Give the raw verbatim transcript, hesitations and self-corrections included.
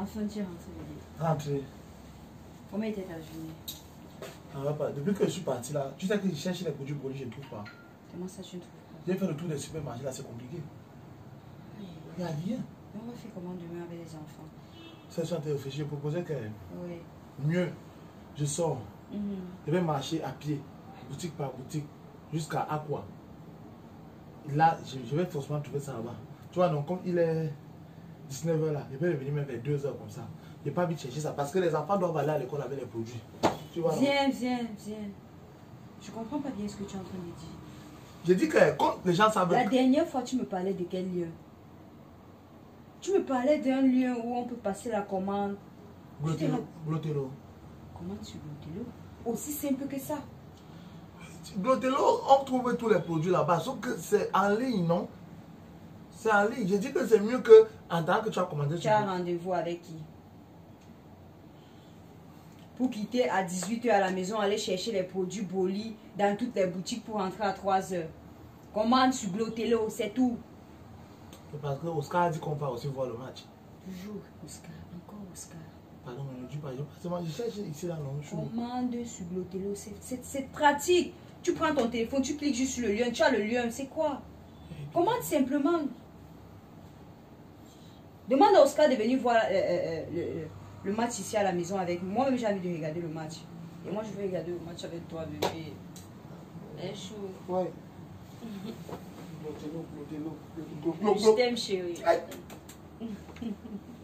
Enfin, tu es rentré. Rentré. Comment était ta journée? Ça va pas. Depuis que je suis parti là, tu sais que je cherche les produits pour lui, je ne trouve pas. Comment ça, tu ne trouves pas? J'ai fait le tour des supermarchés là, c'est compliqué. Il n'y a rien. Mais on va faire comment demain avec les enfants? Ça, je suis en train de réfléchir. Je proposais que Oui. mieux, je sors. Mm-hmm. Je vais marcher à pied, boutique par boutique, jusqu'à Aqua. Là, je, je vais forcément trouver ça là-bas. Tu vois, donc comme il est dix-neuf heures là, je vais revenir même vers deux heures comme ça. Je n'ai pas envie de chercher ça parce que les enfants doivent aller à l'école avec les produits. Tu vois, viens, viens, viens. Je comprends pas bien ce que tu es en train de dire. Je dis que quand les gens savent... La dernière fois, tu me parlais de quel lieu? Tu me parlais d'un lieu où on peut passer la commande. Glotelo. Glotelo. Commande sur Glotelo? Aussi simple que ça. Glotelo, on trouve tous les produits là-bas, sauf que c'est en ligne, non? C'est en ligne. Je dis que c'est mieux que en tant que tu as commandé. Tu as rendez-vous avec qui? Pour quitter à dix-huit heures à la maison, aller chercher les produits Boli dans toutes les boutiques pour rentrer à trois heures. Commande sur Glotelo, c'est tout. C'est parce que Oscar a dit qu'on va aussi voir le match. Toujours Oscar, encore Oscar. Pardon, mais ne dis pas. Je, je cherche ici là, non? Commande sur Glotelo, c'est pratique. Tu prends ton téléphone, tu cliques juste sur le lien, tu as le lien, c'est quoi? Commande simplement. Demande à Oscar de venir voir euh, euh, le, le match ici à la maison avec moi. Moi-même, j'ai envie de regarder le match. Et moi, je veux regarder le match avec toi, bébé. C'est chaud. Ouais. Je t'aime, chérie.